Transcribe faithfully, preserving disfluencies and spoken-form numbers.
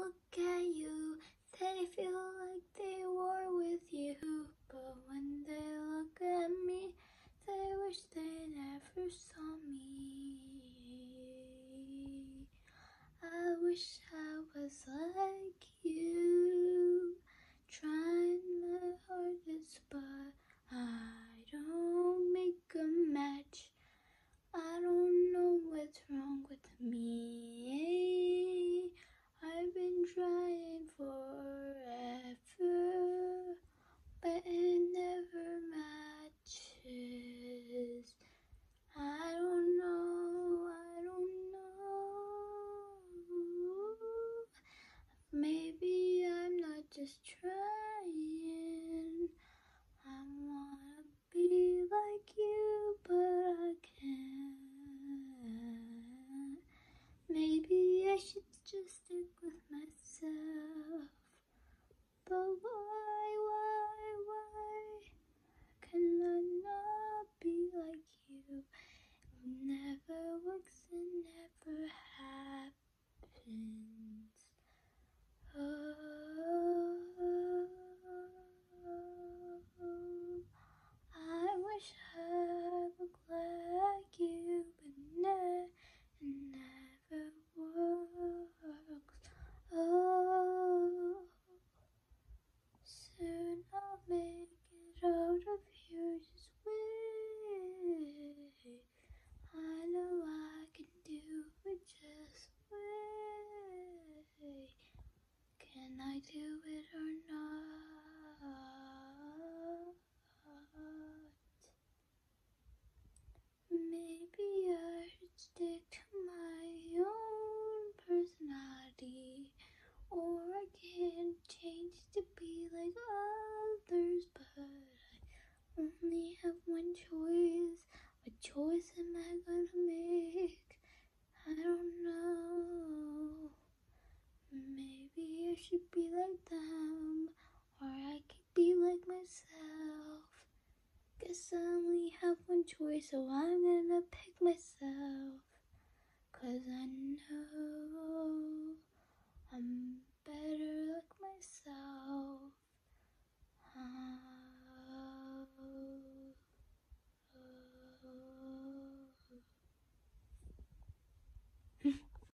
look at you, they feel like they were with you. But when they look at me, they wish they never saw me. I wish I was like you, trying my hardest, but I don't make a match. I don't know what's wrong with me. I've been trying forever, but it never matches. I don't know, I don't know. Maybe I'm not just trying. I wanna be like you, but I can't. Maybe I should just stick with myself. But why, why, why can I not be like you? It never works, it never happens. Oh, I wish I looked like you, but ne- it never works. Oh, soon I'll make it out of here. Just wait. I know I can do it. Just wait. Can I do it or not? Maybe I should stick to my own personality, or I can change to be like others, but I only have one choice. What choice am I gonna make? I don't know. Maybe I should be like them, or I could be like myself. Guess I only have one choice, so I'm gonna pick myself. Cause I know I'm better like myself.